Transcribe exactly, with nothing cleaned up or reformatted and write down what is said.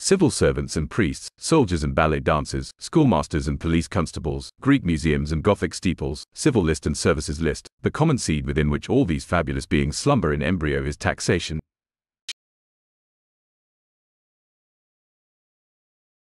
civil servants and priests, soldiers and ballet dancers, schoolmasters and police constables, Greek museums and Gothic steeples, civil list and services list. The common seed within which all these fabulous beings slumber in embryo is taxation.